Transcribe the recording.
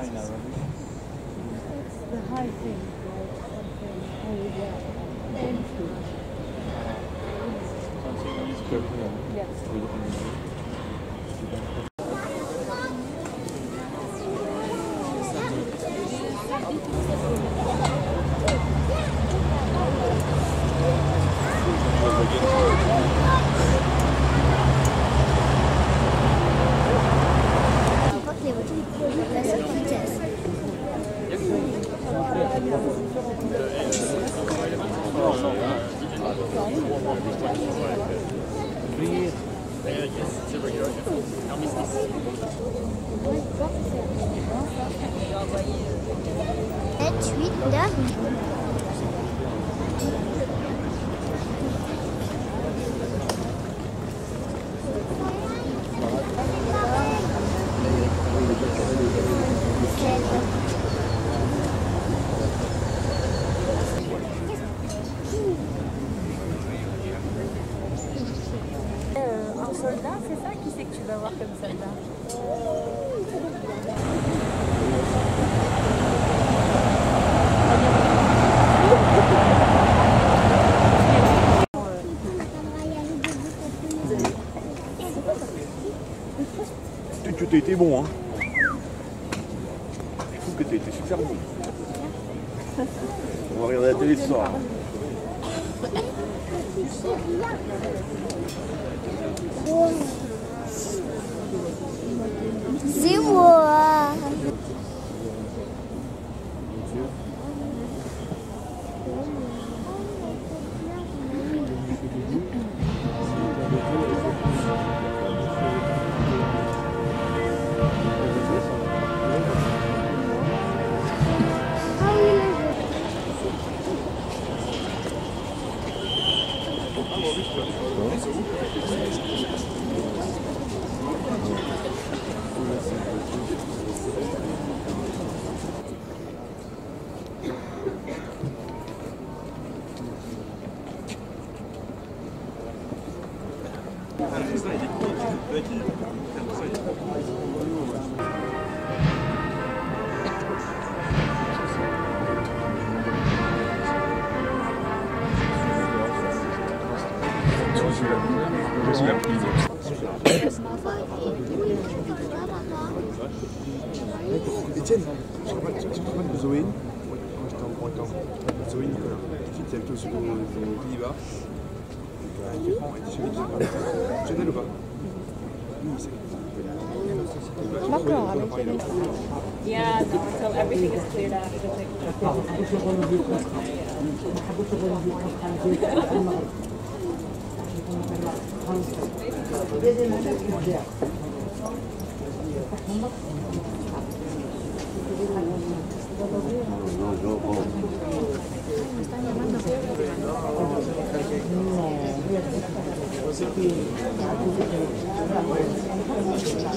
the high thing, like something, oh yeah, entry. Yes. Un soldat, c'est ça? Qui c'est que tu vas voir comme soldat? Tu t'as été bon, hein. Je trouve que t'as été super bon. On va regarder la télé ce soir. C'est moi. Etienne, je te rappelle de Zoé, quand j'étais en printemps. Zoé Nicolas, petite qui habite aux Pays-Bas. Qui prend et qui tu connais ou pas? Oui, c'est. D'accord, avec les Yeah, no, so everything is cleared after the